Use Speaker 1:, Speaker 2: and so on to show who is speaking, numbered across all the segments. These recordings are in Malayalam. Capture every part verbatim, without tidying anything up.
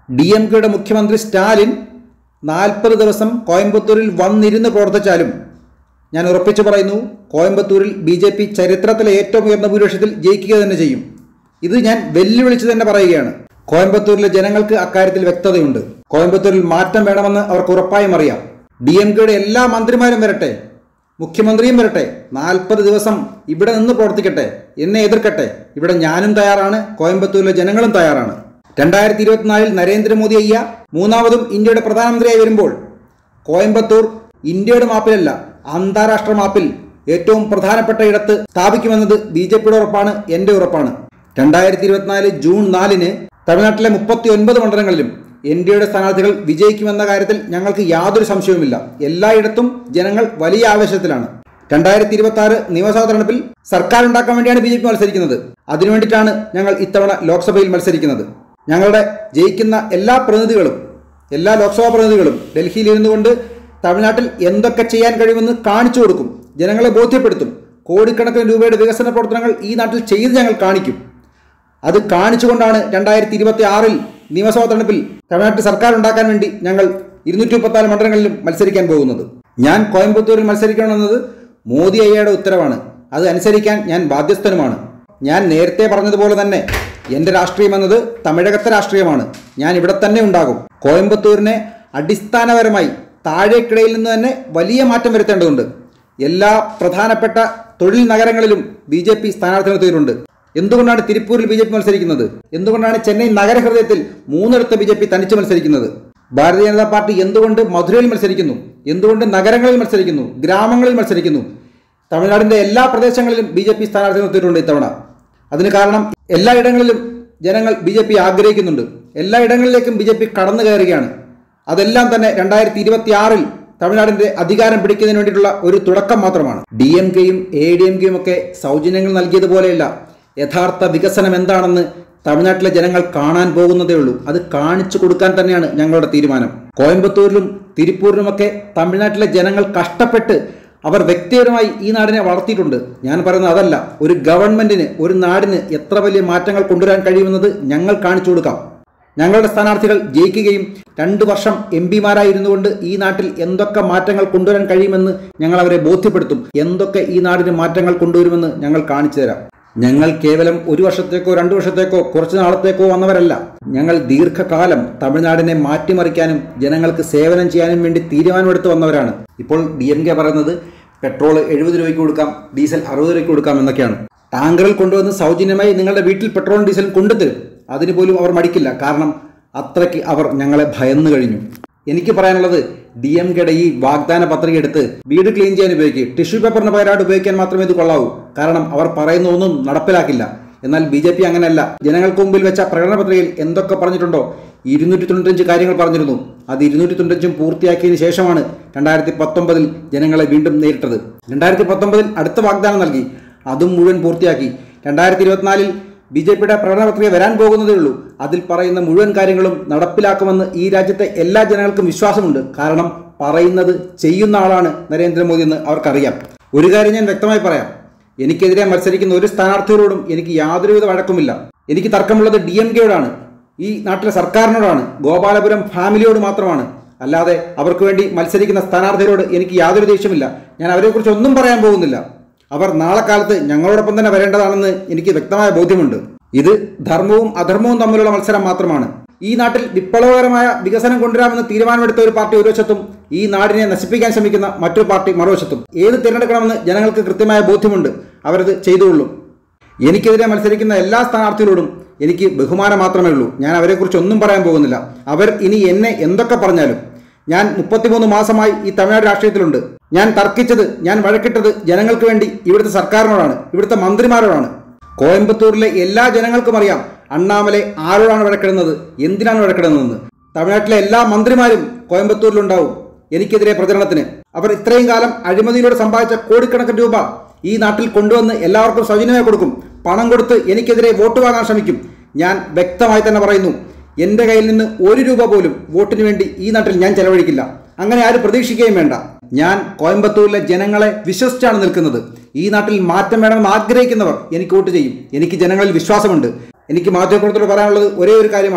Speaker 1: ഡി എം കെയുടെ മുഖ്യമന്ത്രി സ്റ്റാലിൻ നാൽപ്പത് ദിവസം കോയമ്പത്തൂരിൽ വന്നിരുന്ന് പ്രവർത്തിച്ചാലും ഞാൻ ഉറപ്പിച്ചു പറയുന്നു, കോയമ്പത്തൂരിൽ ബി ജെ പി ചരിത്രത്തിലെ ഏറ്റവും ഉയർന്ന ഭൂരിപക്ഷത്തിൽ ജയിക്കുക തന്നെ ചെയ്യും. ഇത് ഞാൻ വെല്ലുവിളിച്ച് തന്നെ പറയുകയാണ്. കോയമ്പത്തൂരിലെ ജനങ്ങൾക്ക് അക്കാര്യത്തിൽ വ്യക്തതയുണ്ട്. കോയമ്പത്തൂരിൽ മാറ്റം വേണമെന്ന് അവർക്ക് ഉറപ്പായും അറിയാം. ഡി എം കെയുടെ എല്ലാ മന്ത്രിമാരും വരട്ടെ, മുഖ്യമന്ത്രിയും വരട്ടെ, നാൽപ്പത് ദിവസം ഇവിടെ നിന്ന് പ്രവർത്തിക്കട്ടെ, എന്നെ എതിർക്കട്ടെ. ഇവിടെ ഞാനും തയ്യാറാണ്, കോയമ്പത്തൂരിലെ ജനങ്ങളും തയ്യാറാണ്. രണ്ടായിരത്തി ഇരുപത്തിനാലിൽ നരേന്ദ്രമോദി അയ്യ മൂന്നാമതും ഇന്ത്യയുടെ പ്രധാനമന്ത്രിയായി വരുമ്പോൾ കോയമ്പത്തൂർ ഇന്ത്യയുടെ മാപ്പിലല്ല, അന്താരാഷ്ട്ര മാപ്പിൽ ഏറ്റവും പ്രധാനപ്പെട്ട ഇടത്ത് സ്ഥാപിക്കുമെന്നത് ബി ജെ പിയുടെ ഉറപ്പാണ്, എൻ്റെ ഉറപ്പാണ്. രണ്ടായിരത്തി ഇരുപത്തിനാല് ജൂൺ നാലിന് തമിഴ്നാട്ടിലെ മുപ്പത്തി ഒൻപത് മണ്ഡലങ്ങളിലും എൻ ഡി എയുടെ സ്ഥാനാർത്ഥികൾ വിജയിക്കുമെന്ന കാര്യത്തിൽ ഞങ്ങൾക്ക് യാതൊരു സംശയവുമില്ല. എല്ലായിടത്തും ജനങ്ങൾ വലിയ ആവേശത്തിലാണ്. രണ്ടായിരത്തി ഇരുപത്തി ആറ് നിയമസഭാ തെരഞ്ഞെടുപ്പിൽ സർക്കാർ ഉണ്ടാക്കാൻ വേണ്ടിയാണ് ബി ജെ പി മത്സരിക്കുന്നത്. അതിനുവേണ്ടിയിട്ടാണ് ഞങ്ങൾ ഇത്തവണ ലോക്സഭയിൽ മത്സരിക്കുന്നത്. ഞങ്ങളുടെ ജയിക്കുന്ന എല്ലാ പ്രതിനിധികളും എല്ലാ ലോക്സഭാ പ്രതിനിധികളും ഡൽഹിയിൽ ഇരുന്നു കൊണ്ട് തമിഴ്നാട്ടിൽ എന്തൊക്കെ ചെയ്യാൻ കഴിയുമെന്ന് കാണിച്ചു കൊടുക്കും, ജനങ്ങളെ ബോധ്യപ്പെടുത്തും. കോടിക്കണക്കിന് രൂപയുടെ വികസന പ്രവർത്തനങ്ങൾ ഈ നാട്ടിൽ ചെയ്ത് ഞങ്ങൾ കാണിക്കും. അത് കാണിച്ചുകൊണ്ടാണ് രണ്ടായിരത്തി ഇരുപത്തി ആറിൽ നിയമസഭാ തെരഞ്ഞെടുപ്പിൽ തമിഴ്നാട്ടിൽ സർക്കാർ ഉണ്ടാക്കാൻ വേണ്ടി ഞങ്ങൾ ഇരുന്നൂറ്റി മുപ്പത്തിനാല് മണ്ഡലങ്ങളിലും മത്സരിക്കാൻ പോകുന്നത്. ഞാൻ കോയമ്പത്തൂരിൽ മത്സരിക്കണമെന്നത് മോദി അയ്യയുടെ ഉത്തരവാണ്. അത് അനുസരിക്കാൻ ഞാൻ ബാധ്യസ്ഥനുമാണ്. ഞാൻ നേരത്തെ പറഞ്ഞതുപോലെ തന്നെ എൻ്റെ രാഷ്ട്രീയം എന്നത് തമിഴകത്തെ രാഷ്ട്രീയമാണ്. ഞാൻ ഇവിടെ തന്നെ ഉണ്ടാകും. കോയമ്പത്തൂരിനെ അടിസ്ഥാനപരമായി താഴേക്കിടയിൽ നിന്ന് തന്നെ വലിയ മാറ്റം വരുത്തേണ്ടതുണ്ട്. എല്ലാ പ്രധാനപ്പെട്ട തൊഴിൽ നഗരങ്ങളിലും ബി ജെ പി സ്ഥാനാർത്ഥി നിർത്തിയിട്ടുണ്ട്. എന്തുകൊണ്ടാണ് തിരുപ്പൂരിൽ ബി ജെ പി മത്സരിക്കുന്നത്? എന്തുകൊണ്ടാണ് ചെന്നൈ നഗരഹൃദയത്തിൽ മൂന്നിടത്ത് ബി ജെ പി തനിച്ച് മത്സരിക്കുന്നത്? ഭാരതീയ ജനതാ പാർട്ടി എന്തുകൊണ്ട് മധുരയിൽ മത്സരിക്കുന്നു? എന്തുകൊണ്ട് നഗരങ്ങളിൽ മത്സരിക്കുന്നു, ഗ്രാമങ്ങളിൽ മത്സരിക്കുന്നു? തമിഴ്നാടിൻ്റെ എല്ലാ പ്രദേശങ്ങളിലും ബി ജെ പി സ്ഥാനാർത്ഥി നിർത്തിയിട്ടുണ്ട് ഇത്തവണ. അതിന് കാരണം എല്ലായിടങ്ങളിലും ജനങ്ങൾ ബി ജെ പി ആഗ്രഹിക്കുന്നുണ്ട്. എല്ലായിടങ്ങളിലേക്കും ബി ജെ പി കടന്നു കയറുകയാണ്. അതെല്ലാം തന്നെ രണ്ടായിരത്തി ഇരുപത്തി ആറിൽ തമിഴ്നാടിന്റെ അധികാരം പിടിക്കുന്നതിന് വേണ്ടിയിട്ടുള്ള ഒരു തുടക്കം മാത്രമാണ്. ഡി എം കെയും എ ഡി എം കെയും ഒക്കെ സൗജന്യങ്ങൾ നൽകിയതുപോലെയല്ല, യഥാർത്ഥ വികസനം എന്താണെന്ന് തമിഴ്നാട്ടിലെ ജനങ്ങൾ കാണാൻ പോകുന്നതേ ഉള്ളൂ. അത് കാണിച്ചു കൊടുക്കാൻ തന്നെയാണ് ഞങ്ങളുടെ തീരുമാനം. കോയമ്പത്തൂരിലും തിരുപ്പൂരിലുമൊക്കെ തമിഴ്നാട്ടിലെ ജനങ്ങൾ കഷ്ടപ്പെട്ട് അവർ വ്യക്തിപരമായി ഈ നാടിനെ വളർത്തിയിട്ടുണ്ട്. ഞാൻ പറയുന്നത് അതല്ല, ഒരു ഗവൺമെന്റിന്, ഒരു നാടിന് എത്ര വലിയ മാറ്റങ്ങൾ കൊണ്ടുവരാൻ കഴിയുമെന്നത് ഞങ്ങൾ കാണിച്ചു കൊടുക്കാം. ഞങ്ങളുടെ സ്ഥാനാർത്ഥികൾ ജയിക്കുകയും രണ്ടു വർഷം എം പിമാരായിരുന്നു കൊണ്ട് ഈ നാട്ടിൽ എന്തൊക്കെ മാറ്റങ്ങൾ കൊണ്ടുവരാൻ കഴിയുമെന്ന് ഞങ്ങൾ അവരെ ബോധ്യപ്പെടുത്തും. എന്തൊക്കെ ഈ നാടിന് മാറ്റങ്ങൾ കൊണ്ടുവരുമെന്ന് ഞങ്ങൾ കാണിച്ചു തരാം. ഞങ്ങൾ കേവലം ഒരു വർഷത്തേക്കോ രണ്ടു വർഷത്തേക്കോ കുറച്ചു നാളത്തേക്കോ വന്നവരല്ല. ഞങ്ങൾ ദീർഘകാലം തമിഴ്നാടിനെ മാറ്റിമറിക്കാനും ജനങ്ങൾക്ക് സേവനം ചെയ്യാനും വേണ്ടി തീരുമാനമെടുത്ത് വന്നവരാണ്. ഇപ്പോൾ ഡി എം കെ പറയുന്നത് പെട്രോൾ എഴുപത് രൂപയ്ക്ക് കൊടുക്കാം, ഡീസൽ അറുപത് രൂപയ്ക്ക് കൊടുക്കാം എന്നൊക്കെയാണ്. ടാങ്കറിൽ കൊണ്ടുവന്ന് സൗജന്യമായി നിങ്ങളുടെ വീട്ടിൽ പെട്രോളും ഡീസലും കൊണ്ടുതരും. അതിന് പോലും അവർ മടിക്കില്ല. കാരണം അത്രയ്ക്ക് അവർ ഞങ്ങളെ ഭയന്നു കഴിഞ്ഞു. എനിക്ക് പറയാനുള്ളത്, ഡി എം കെയുടെ ഈ വാഗ്ദാന പത്രിക എടുത്ത് വീട് ക്ലീൻ ചെയ്യാൻ ഉപയോഗിക്കുക. ടിഷ്യൂ പേപ്പറിന് പകരമായിട്ട് ഉപയോഗിക്കാൻ മാത്രമേ ഇത് കൊള്ളാവൂ. കാരണം അവർ പറയുന്ന ഒന്നും നടപ്പിലാക്കില്ല. എന്നാൽ ബി ജെ പി അങ്ങനെയല്ല. ജനങ്ങൾക്ക് മുമ്പിൽ വെച്ച പ്രകടന പത്രികയിൽ എന്തൊക്കെ പറഞ്ഞിട്ടുണ്ടോ? ഇരുന്നൂറ്റി തൊണ്ണൂറ്റഞ്ച് കാര്യങ്ങൾ പറഞ്ഞിരുന്നു. അത് ഇരുന്നൂറ്റി തൊണ്ണൂറ്റഞ്ചും പൂർത്തിയാക്കിയതിനു ശേഷമാണ് രണ്ടായിരത്തി പത്തൊമ്പതിൽ ജനങ്ങളെ വീണ്ടും നേരിട്ടത്. രണ്ടായിരത്തി പത്തൊമ്പതിൽ അടുത്ത വാഗ്ദാനം നൽകി, അതും മുഴുവൻ പൂർത്തിയാക്കി. രണ്ടായിരത്തി ഇരുപത്തിനാലിൽ ബി ജെ പിയുടെ പ്രകടന പത്രിക വരാൻ പോകുന്നതേ ഉള്ളൂ. അതിൽ പറയുന്ന മുഴുവൻ കാര്യങ്ങളും നടപ്പിലാക്കുമെന്ന് ഈ രാജ്യത്തെ എല്ലാ ജനങ്ങൾക്കും വിശ്വാസമുണ്ട്. കാരണം പറയുന്നത് ചെയ്യുന്ന ആളാണ് നരേന്ദ്രമോദി എന്ന് അവർക്കറിയാം. ഒരു കാര്യം ഞാൻ വ്യക്തമായി പറയാം, എനിക്കെതിരെ മത്സരിക്കുന്ന ഒരു സ്ഥാനാർത്ഥികളോടും എനിക്ക് യാതൊരുവിധ വഴക്കമില്ല. എനിക്ക് തർക്കമുള്ളത് ഡി എം കെയോടാണ്, ഈ നാട്ടിലെ സർക്കാരിനോടാണ്, ഗോപാലപുരം ഫാമിലിയോട് മാത്രമാണ്. അല്ലാതെ അവർക്ക് വേണ്ടി മത്സരിക്കുന്ന സ്ഥാനാർത്ഥികളോട് എനിക്ക് യാതൊരു ദേഷ്യമില്ല. ഞാൻ അവരെക്കുറിച്ച് ഒന്നും പറയാൻ പോകുന്നില്ല. അവർ നാളെ കാലത്ത് ഞങ്ങളോടൊപ്പം തന്നെ വരേണ്ടതാണെന്ന് എനിക്ക് വ്യക്തമായ ബോധ്യമുണ്ട്. ഇത് ധർമ്മവും അധർമ്മവും തമ്മിലുള്ള മത്സരം മാത്രമാണ്. ഈ നാട്ടിൽ വിപ്ലവകരമായ വികസനം കൊണ്ടുവരാമെന്ന് തീരുമാനമെടുത്ത ഒരു പാർട്ടി ഒരു വശത്തും ഈ നാടിനെ നശിപ്പിക്കാൻ ശ്രമിക്കുന്ന മറ്റൊരു പാർട്ടി മറുവശത്തും. ഏത് തിരഞ്ഞെടുക്കണമെന്ന് ജനങ്ങൾക്ക് കൃത്യമായ ബോധ്യമുണ്ട്. അവരത് ചെയ്തുകൊള്ളും. എനിക്കെതിരെ മത്സരിക്കുന്ന എല്ലാ സ്ഥാനാർത്ഥികളോടും എനിക്ക് ബഹുമാനം മാത്രമേ ഉള്ളൂ. ഞാൻ അവരെക്കുറിച്ച് ഒന്നും പറയാൻ പോകുന്നില്ല. അവർ ഇനി എന്നെ എന്തൊക്കെ പറഞ്ഞാലും, ഞാൻ മുപ്പത്തിമൂന്ന് മാസമായി ഈ തമിഴ്നാട് രാഷ്ട്രീയത്തിലുണ്ട്. ഞാൻ തർക്കിച്ചത്, ഞാൻ വഴക്കിട്ടത് ജനങ്ങൾക്ക് വേണ്ടി ഇവിടുത്തെ സർക്കാരിനോടാണ്, ഇവിടുത്തെ മന്ത്രിമാരോടാണ്. കോയമ്പത്തൂരിലെ എല്ലാ ജനങ്ങൾക്കും അറിയാം അണ്ണാമലൈ ആരോടാണ് വഴക്കിടുന്നത്, എന്തിനാണ് വഴക്കിടുന്നതെന്ന്. തമിഴ്നാട്ടിലെ എല്ലാ മന്ത്രിമാരും കോയമ്പത്തൂരിലുണ്ടാവും എനിക്കെതിരെ പ്രചരണത്തിന്. അവർ ഇത്രയും കാലം അഴിമതിയിലൂടെ സമ്പാദിച്ച കോടിക്കണക്കിന് രൂപ ഈ നാട്ടിൽ കൊണ്ടുവന്ന് എല്ലാവർക്കും സൗജന്യമായി കൊടുക്കും. പണം കൊടുത്ത് എനിക്കെതിരെ വോട്ട് വാങ്ങാൻ ശ്രമിക്കും. ഞാൻ വ്യക്തമായി തന്നെ പറയുന്നു, എൻ്റെ കയ്യിൽ നിന്ന് ഒരു രൂപ പോലും വോട്ടിന് വേണ്ടി ഈ നാട്ടിൽ ഞാൻ ചെലവഴിക്കില്ല. അങ്ങനെ ആരും പ്രതീക്ഷിക്കുകയും വേണ്ട. ഞാൻ കോയമ്പത്തൂരിലെ ജനങ്ങളെ വിശ്വസിച്ചാണ് നിൽക്കുന്നത്. ഈ നാട്ടിൽ മാറ്റം വേണമെന്ന് ആഗ്രഹിക്കുന്നവർ എനിക്ക് വോട്ട് ചെയ്യും. എനിക്ക് ജനങ്ങളിൽ വിശ്വാസമുണ്ട്. എനിക്ക് മാധ്യമപ്രവർത്തകരോട് പറയാനുള്ളത് ഒരേ ഒരു കാര്യമാണ്,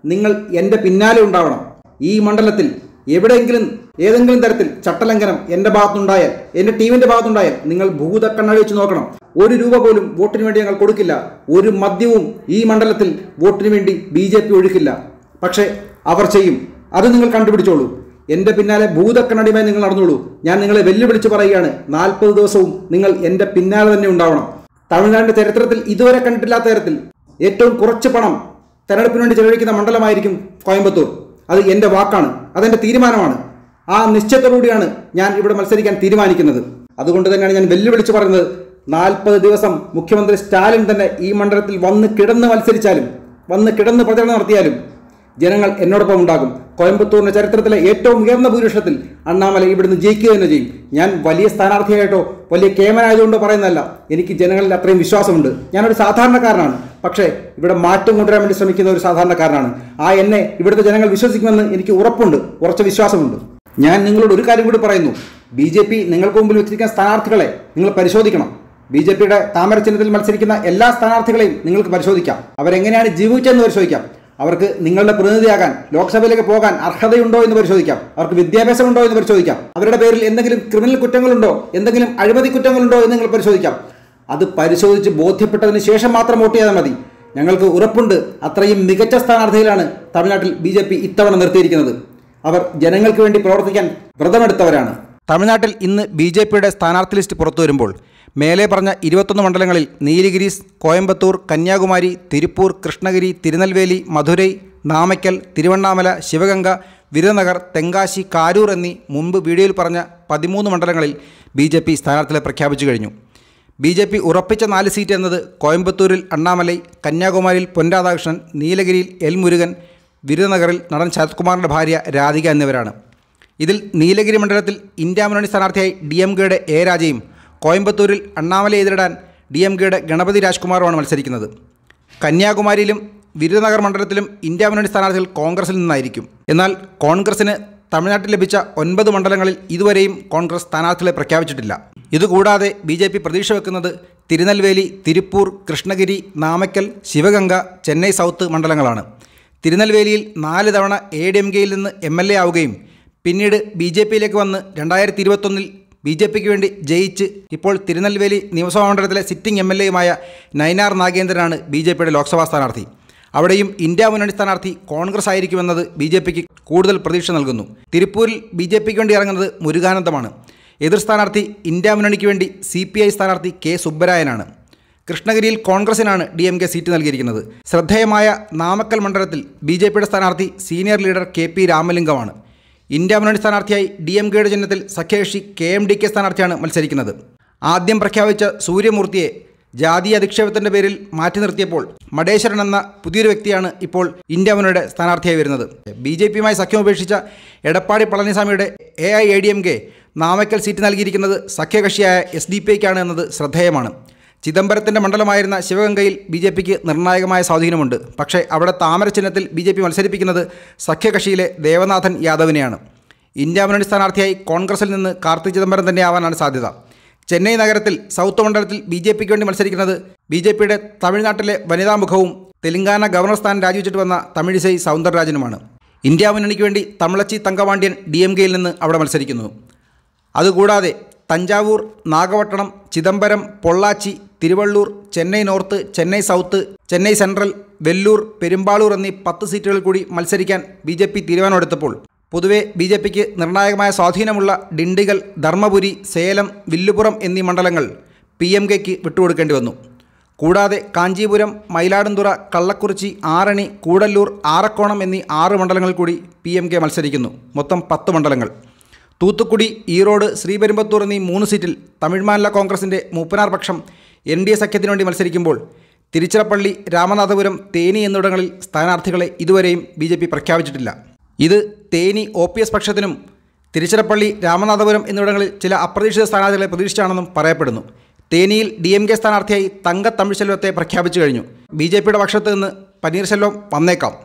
Speaker 1: നിങ്ങൾ എൻ്റെ പിന്നാലെ ഉണ്ടാവണം. ഈ മണ്ഡലത്തിൽ എവിടെയെങ്കിലും ഏതെങ്കിലും തരത്തിൽ ചട്ടലംഘനം എൻ്റെ ഭാഗത്തുണ്ടായാൽ, എൻ്റെ ടീമിൻ്റെ ഭാഗത്തുണ്ടായാൽ നിങ്ങൾ ഭൂതക്കണ്ണട വെച്ച് നോക്കണം. ഒരു രൂപ പോലും വോട്ടിന് വേണ്ടി ഞങ്ങൾ കൊടുക്കില്ല. ഒരു മദ്യവും ഈ മണ്ഡലത്തിൽ വോട്ടിന് വേണ്ടി ബി ജെ പി ഒഴുക്കില്ല. പക്ഷേ അവർ ചെയ്യും. അത് നിങ്ങൾ കണ്ടുപിടിച്ചോളൂ. എൻ്റെ പിന്നാലെ ഭൂതക്കണ്ണടിയുമായി നിങ്ങൾ നടന്നോളൂ. ഞാൻ നിങ്ങളെ വെല്ലുവിളിച്ച് പറയുകയാണ്, നാൽപ്പത് ദിവസവും നിങ്ങൾ എൻ്റെ പിന്നാലെ തന്നെ ഉണ്ടാവണം. തമിഴ്നാടിൻ്റെ ചരിത്രത്തിൽ ഇതുവരെ കണ്ടിട്ടില്ലാത്ത തരത്തിൽ ഏറ്റവും കുറച്ച് പണം തെരഞ്ഞെടുപ്പിന് വേണ്ടി ചെലവഴിക്കുന്ന മണ്ഡലമായിരിക്കും കോയമ്പത്തൂർ. അത് എൻ്റെ വാക്കാണ്, അതെൻ്റെ തീരുമാനമാണ്. ആ നിശ്ചയത്തോടുകൂടിയാണ് ഞാൻ ഇവിടെ മത്സരിക്കാൻ തീരുമാനിക്കുന്നത്. അതുകൊണ്ട് തന്നെയാണ് ഞാൻ വെല്ലുവിളിച്ച് പറയുന്നത്, നാൽപ്പത് ദിവസം മുഖ്യമന്ത്രി സ്റ്റാലിൻ തന്നെ ഈ മണ്ഡലത്തിൽ വന്ന് കിടന്ന് മത്സരിച്ചാലും, വന്ന് കിടന്ന് പ്രചരണം നടത്തിയാലും ജനങ്ങൾ എന്നോടൊപ്പം ഉണ്ടാകും. കോയമ്പത്തൂരിൻ്റെ ചരിത്രത്തിലെ ഏറ്റവും ഉയർന്ന ഭൂരിപക്ഷത്തിൽ അണ്ണാമലൈ ഇവിടുന്ന് ജയിക്കുക തന്നെ ചെയ്യും. ഞാൻ വലിയ സ്ഥാനാർത്ഥിയായിട്ടോ വലിയ കേമനായതുകൊണ്ടോ പറയുന്നതല്ല. എനിക്ക് ജനങ്ങളിൽ അത്രയും വിശ്വാസമുണ്ട്. ഞാനൊരു സാധാരണക്കാരനാണ്. പക്ഷേ ഇവിടെ മാറ്റം കൊണ്ടുവരാൻ വേണ്ടി ശ്രമിക്കുന്ന ഒരു സാധാരണക്കാരനാണ്. ആ എന്നെ ഇവിടുത്തെ ജനങ്ങൾ വിശ്വസിക്കുമെന്ന് എനിക്ക് ഉറപ്പുണ്ട്, ഉറച്ച വിശ്വാസമുണ്ട്. ഞാൻ നിങ്ങളോട് ഒരു കാര്യം കൂടി പറയുന്നു. ബി ജെ പി നിങ്ങൾക്ക് മുമ്പിൽ വെച്ചിരിക്കുന്ന സ്ഥാനാർത്ഥികളെ നിങ്ങൾ പരിശോധിക്കണം. ബി ജെ പിയുടെ താമര ചിഹ്നത്തിൽ മത്സരിക്കുന്ന എല്ലാ സ്ഥാനാർത്ഥികളെയും നിങ്ങൾക്ക് പരിശോധിക്കാം. അവരെങ്ങനെയാണ് ജീവിച്ചതെന്ന് പരിശോധിക്കാം. അവർക്ക് നിങ്ങളുടെ പ്രതിനിധിയാകാൻ, ലോക്സഭയിലേക്ക് പോകാൻ അർഹതയുണ്ടോ എന്ന് പരിശോധിക്കാം. അവർക്ക് വിദ്യാഭ്യാസമുണ്ടോ എന്ന് പരിശോധിക്കാം. അവരുടെ പേരിൽ എന്തെങ്കിലും ക്രിമിനൽ കുറ്റങ്ങളുണ്ടോ, എന്തെങ്കിലും അഴിമതി കുറ്റങ്ങളുണ്ടോ എന്ന് നിങ്ങൾ പരിശോധിക്കാം. അത് പരിശോധിച്ച് ബോധ്യപ്പെട്ടതിന് ശേഷം മാത്രം വോട്ട് ചെയ്താൽ മതി. ഞങ്ങൾക്ക് ഉറപ്പുണ്ട്, അത്രയും മികച്ച സ്ഥാനാർത്ഥികളാണ് തമിഴ്നാട്ടിൽ ബി ജെ പി ഇത്തവണ നിർത്തിയിരിക്കുന്നത്. അവർ ജനങ്ങൾക്ക് വേണ്ടി പ്രവർത്തിക്കാൻ വ്രതമെടുത്തവരാണ്. തമിഴ്നാട്ടിൽ ഇന്ന് ബി ജെ പിയുടെ സ്ഥാനാർത്ഥി ലിസ്റ്റ് പുറത്തു വരുമ്പോൾ മേലെ പറഞ്ഞ ഇരുപത്തൊന്ന് മണ്ഡലങ്ങളിൽ നീലഗിരി, കോയമ്പത്തൂർ, കന്യാകുമാരി, തിരുപ്പൂർ, കൃഷ്ണഗിരി, തിരുനെൽവേലി, മധുരൈ, നാമക്കൽ, തിരുവണ്ണാമല, ശിവഗംഗ, വിരുദനഗർ, തെങ്കാശി, കാരൂർ എന്നീ മുമ്പ് വീഡിയോയിൽ പറഞ്ഞ പതിമൂന്ന് മണ്ഡലങ്ങളിൽ ബി ജെ പി സ്ഥാനാർത്ഥികളെ പ്രഖ്യാപിച്ചു കഴിഞ്ഞു. ബി ജെ പി ഉറപ്പിച്ച നാല് സീറ്റ് എന്നത് കോയമ്പത്തൂരിൽ അണ്ണാമലൈ, കന്യാകുമാരിയിൽ പൊൻ രാധാകൃഷ്ണൻ, നീലഗിരിയിൽ എൽ മുരുകൻ, വിരുദനഗറിൽ നടൻ ശരത്കുമാറിൻ്റെ ഭാര്യ രാധിക എന്നിവരാണ്. ഇതിൽ നീലഗിരി മണ്ഡലത്തിൽ ഇന്ത്യ മുന്നണി സ്ഥാനാർത്ഥിയായി ഡി എം കെയുടെ എ രാജയും കോയമ്പത്തൂരിൽ അണ്ണാമലയെ എതിരിടാൻ ഡി എം കെയുടെ ഗണപതി രാജ്കുമാറുമാണ് മത്സരിക്കുന്നത്. കന്യാകുമാരിയിലും വിരുദനഗർ മണ്ഡലത്തിലും ഇന്ത്യ മുന്നണി സ്ഥാനാർത്ഥികൾ കോൺഗ്രസിൽ നിന്നായിരിക്കും. എന്നാൽ കോൺഗ്രസിന് തമിഴ്നാട്ടിൽ ലഭിച്ച ഒൻപത് മണ്ഡലങ്ങളിൽ ഇതുവരെയും കോൺഗ്രസ് സ്ഥാനാർത്ഥികളെ പ്രഖ്യാപിച്ചിട്ടില്ല. ഇതുകൂടാതെ ബി ജെ പി പ്രതീക്ഷ വെക്കുന്നത് തിരുനെൽവേലി, തിരുപ്പൂർ, കൃഷ്ണഗിരി, നാമക്കൽ, ശിവഗംഗ, ചെന്നൈ സൗത്ത് മണ്ഡലങ്ങളാണ്. തിരുനെൽവേലിയിൽ നാല് തവണ എ ഡി എം കെയിൽ നിന്ന് എം എൽ എ ആവുകയും പിന്നീട് ബി ജെ പിയിലേക്ക് വന്ന് രണ്ടായിരത്തി ഇരുപത്തൊന്നിൽ ബി ജെ പിക്ക് വേണ്ടി ജയിച്ച് ഇപ്പോൾ തിരുനെൽവേലി നിയമസഭാ മണ്ഡലത്തിലെ സിറ്റിംഗ് എം എൽ എയുമായ നയനാർ നാഗേന്ദ്രനാണ് ബി ജെ പിയുടെ ലോക്സഭാ സ്ഥാനാർത്ഥി. അവിടെയും ഇന്ത്യ മുന്നണി സ്ഥാനാർത്ഥി കോൺഗ്രസ് ആയിരിക്കുമെന്നത് ബി ജെ പിക്ക് കൂടുതൽ പ്രതീക്ഷ നൽകുന്നു. തിരുപ്പൂരിൽ ബി ജെ പിക്ക് വേണ്ടി ഇറങ്ങുന്നത് മുരുകാനന്ദമാണ്. എതിർ സ്ഥാനാർത്ഥി ഇന്ത്യ മുന്നണിക്ക് വേണ്ടി സി പി ഐ സ്ഥാനാർത്ഥി കെ സുബ്ബരായനാണ്. കൃഷ്ണഗിരിയിൽ കോൺഗ്രസിനാണ് ഡി എം കെ സീറ്റ് നൽകിയിരിക്കുന്നത്. ശ്രദ്ധേയമായ നാമക്കൽ മണ്ഡലത്തിൽ ബി ജെ പിയുടെ സ്ഥാനാർത്ഥി സീനിയർ ലീഡർ കെ പി രാമലിംഗമാണ്. ഇന്ത്യ മുന്നണി സ്ഥാനാർത്ഥിയായി ഡി എം കെയുടെ ചിഹ്നത്തിൽ സഖ്യകക്ഷി കെ എം ഡി കെ സ്ഥാനാർത്ഥിയാണ് മത്സരിക്കുന്നത്. ആദ്യം പ്രഖ്യാപിച്ച സൂര്യമൂർത്തിയെ ജാതീയ അധിക്ഷേപത്തിൻ്റെ പേരിൽ മാറ്റി നിർത്തിയപ്പോൾ മടേശ്വരൻ എന്ന പുതിയൊരു വ്യക്തിയാണ് ഇപ്പോൾ ഇന്ത്യ മുന്നണിയുടെ സ്ഥാനാർത്ഥിയായി വരുന്നത്. ബി ജെ പിയുമായി സഖ്യം ഉപേക്ഷിച്ച എടപ്പാടി പളനിസ്വാമിയുടെ A I A D M K Namakkal seat നൽകിയിരിക്കുന്നത് സഖ്യകക്ഷിയായ എസ് ഡി പി ഐക്കാണ് എന്നത് ശ്രദ്ധേയമാണ്. ചിദംബരത്തിൻ്റെ മണ്ഡലമായിരുന്ന ശിവഗംഗയിൽ ബി ജെ പിക്ക് നിർണായകമായ സ്വാധീനമുണ്ട്. പക്ഷേ അവിടെ താമര ചിഹ്നത്തിൽ ബി ജെ പി മത്സരിപ്പിക്കുന്നത് സഖ്യകക്ഷിയിലെ ദേവനാഥൻ യാദവിനെയാണ്. ഇന്ത്യ മുന്നണി സ്ഥാനാർത്ഥിയായി കോൺഗ്രസിൽ നിന്ന് കാർത്തി ചിദംബരം തന്നെ ആവാനാണ് സാധ്യത. ചെന്നൈ നഗരത്തിൽ സൗത്ത് മണ്ഡലത്തിൽ ബി ജെ പിക്ക് വേണ്ടി മത്സരിക്കുന്നത് ബി ജെ പിയുടെ തമിഴ്നാട്ടിലെ വനിതാമുഖവും തെലങ്കാന ഗവർണർ സ്ഥാനം രാജിവെച്ചിട്ട് വന്ന തമിഴിസൈ സൗന്ദരരാജനുമാണ്. ഇന്ത്യ മുന്നണിക്ക് വേണ്ടി തമിളച്ചി തങ്കപാണ്ഡ്യൻ ഡി എം കെയിൽ നിന്ന് അവിടെ മത്സരിക്കുന്നു. അതുകൂടാതെ Thanjavur, Nagapattinam, Chidambaram, Pollachi, Tiruvallur, Chennai north, Chennai south, Chennai central, Vellore, Perambalur എന്നീ പത്ത് സീറ്റുകളിൽ കൂടി മത്സരിക്കാൻ ബി ജെ പി തീരുമാനമെടുത്തപ്പോൾ പൊതുവെ ബി ജെ പിക്ക് നിർണായകമായ സ്വാധീനമുള്ള ഡിണ്ടിഗൽ, ധർമ്മപുരി, സേലം, വില്ലുപുറം എന്നീ മണ്ഡലങ്ങൾ പി എം കെക്ക് വിട്ടുകൊടുക്കേണ്ടി വന്നു. കൂടാതെ കാഞ്ചീപുരം, മയിലാടുംതുറ, കള്ളക്കുറിച്ചി, ആറണി, കൂടല്ലൂർ, ആറക്കോണം എന്നീ ആറ് മണ്ഡലങ്ങളിൽ കൂടി പി എം കെ മത്സരിക്കുന്നു. മൊത്തം പത്ത് മണ്ഡലങ്ങൾ. തൂത്തുക്കുടി, ഈറോഡ്, ശ്രീപെരുമ്പത്തൂർ എന്നീ മൂന്ന് സീറ്റിൽ തമിഴ്മാനില കോൺഗ്രസിൻ്റെ മൂപ്പനാർ പക്ഷം എൻ ഡി എ സഖ്യത്തിനു വേണ്ടി മത്സരിക്കുമ്പോൾ തിരുച്ചിറപ്പള്ളി, രാമനാഥപുരം, തേനി എന്നിവിടങ്ങളിൽ സ്ഥാനാർത്ഥികളെ ഇതുവരെയും ബി ജെ പി പ്രഖ്യാപിച്ചിട്ടില്ല. ഇത് തേനി ഒ പി എസ് പക്ഷത്തിനും തിരുച്ചിറപ്പള്ളി, രാമനാഥപുരം എന്നിവിടങ്ങളിൽ ചില അപ്രതീക്ഷിത സ്ഥാനാർത്ഥികളെ പ്രതീക്ഷിച്ചാണെന്നും പറയപ്പെടുന്നു. തേനിയിൽ ഡി എം കെ സ്ഥാനാർത്ഥിയായി തങ്ക തമിഴ്ശെൽവത്തെ പ്രഖ്യാപിച്ചു കഴിഞ്ഞു. ബി ജെ പിയുടെ പക്ഷത്ത് നിന്ന് പനീർശെൽവം വന്നേക്കാം.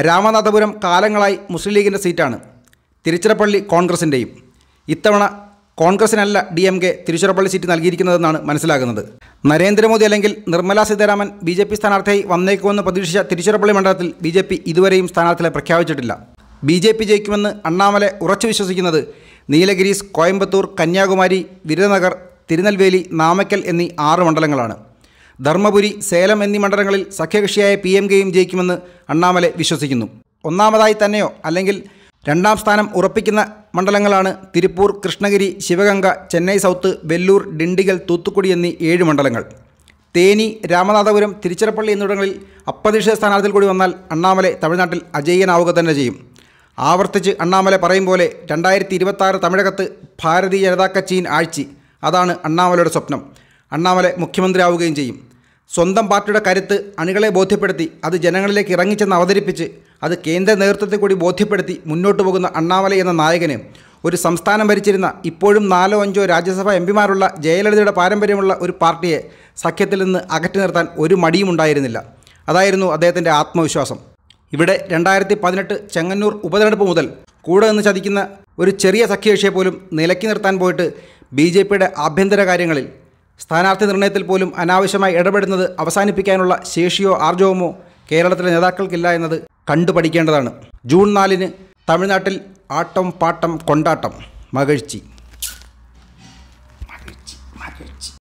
Speaker 1: രാമനാഥപുരം കാലങ്ങളായി മുസ്ലിം ലീഗിൻ്റെ സീറ്റാണ്. തിരുച്ചിറപ്പള്ളി കോൺഗ്രസിൻ്റെയും. ഇത്തവണ കോൺഗ്രസിനല്ല D M K Tiruchirappalli seat നൽകിയിരിക്കുന്നതെന്നാണ് മനസ്സിലാകുന്നത്. നരേന്ദ്രമോദി അല്ലെങ്കിൽ Nirmala Sitharaman B J P സ്ഥാനാർത്ഥിയായി വന്നേക്കുമെന്ന് പ്രതീക്ഷിച്ച തിരുച്ചിറപ്പള്ളി മണ്ഡലത്തിൽ ബി ജെ പി ഇതുവരെയും സ്ഥാനാർത്ഥികളെ പ്രഖ്യാപിച്ചിട്ടില്ല. ബി ജെ പി ജയിക്കുമെന്ന് അണ്ണാമലൈ ഉറച്ചു വിശ്വസിക്കുന്നത് നീലഗിരീസ്, കോയമ്പത്തൂർ, കന്യാകുമാരി, വിരുദനഗർ, തിരുനെൽവേലി, നാമക്കൽ എന്നീ ആറ് മണ്ഡലങ്ങളാണ്. ധർമ്മപുരി, സേലം എന്നീ മണ്ഡലങ്ങളിൽ സഖ്യകക്ഷിയായ പി എം കെയും ജയിക്കുമെന്ന് അണ്ണാമലൈ വിശ്വസിക്കുന്നു. ഒന്നാമതായി തന്നെയോ അല്ലെങ്കിൽ രണ്ടാം സ്ഥാനം ഉറപ്പിക്കുന്ന മണ്ഡലങ്ങളാണ് തിരുപ്പൂർ, കൃഷ്ണഗിരി, ശിവഗംഗ, ചെന്നൈ സൗത്ത്, വെല്ലൂർ, ഡിണ്ടിഗൽ, തൂത്തുക്കുടി എന്നീ ഏഴ് മണ്ഡലങ്ങൾ. തേനി, രാമനാഥപുരം, തിരുച്ചിറപ്പള്ളി എന്നിവിടങ്ങളിൽ അപ്രതീക്ഷിത സ്ഥാനാർത്ഥിയിൽ കൂടി വന്നാൽ അണ്ണാമലൈ തമിഴ്നാട്ടിൽ അജയ്യനാവുക തന്നെ ചെയ്യും. ആവർത്തിച്ച് അണ്ണാമലൈ പറയും പോലെ രണ്ടായിരത്തി ഇരുപത്തി ആറ് തമിഴകത്ത് ഭാരതീയ ജനതാ കച്ചിയിൻ ആഴ്ച, അതാണ് അണ്ണാമലയുടെ സ്വപ്നം. അണ്ണാമലൈ മുഖ്യമന്ത്രിയാവുകയും ചെയ്യും. സ്വന്തം പാർട്ടിയുടെ കരുത്ത് അണികളെ ബോധ്യപ്പെടുത്തി അത് ജനങ്ങളിലേക്ക് ഇറങ്ങിച്ചെന്ന് അവതരിപ്പിച്ച് അത് കേന്ദ്ര നേതൃത്വത്തെ കൂടി ബോധ്യപ്പെടുത്തി മുന്നോട്ട് പോകുന്ന അണ്ണാമലൈ എന്ന നായകന് ഒരു സംസ്ഥാനം ഭരിച്ചിരുന്ന ഇപ്പോഴും നാലോ അഞ്ചോ രാജ്യസഭാ എം പിമാരുള്ള ജയലളിതയുടെ പാരമ്പര്യമുള്ള ഒരു പാർട്ടിയെ സഖ്യത്തിൽ നിന്ന് അകറ്റി നിർത്താൻ ഒരു മടിയും ഉണ്ടായിരുന്നില്ല. അതായിരുന്നു അദ്ദേഹത്തിൻ്റെ ആത്മവിശ്വാസം. ഇവിടെ രണ്ടായിരത്തി പതിനെട്ട് ചെങ്ങന്നൂർ ഉപതെരഞ്ഞെടുപ്പ് മുതൽ കൂടെ നിന്ന് ചതിക്കുന്ന ഒരു ചെറിയ സഖ്യകക്ഷിയെ പോലും നിലയ്ക്ക് നിർത്താൻ പോയിട്ട് ബി ജെ പിയുടെ ആഭ്യന്തര കാര്യങ്ങളിൽ സ്ഥാനാർത്ഥി നിർണയത്തിൽ പോലും അനാവശ്യമായി ഇടപെടുന്നത് അവസാനിപ്പിക്കാനുള്ള ശേഷിയോ ആർജവമോ കേരളത്തിലെ നേതാക്കൾക്കില്ല എന്നത് കണ്ടു പഠിക്കേണ്ടതാണ്. ജൂൺ നാലിന് തമിഴ്നാട്ടിൽ ആട്ടം പാട്ടം കൊണ്ടാട്ടം മകഴ്ചി.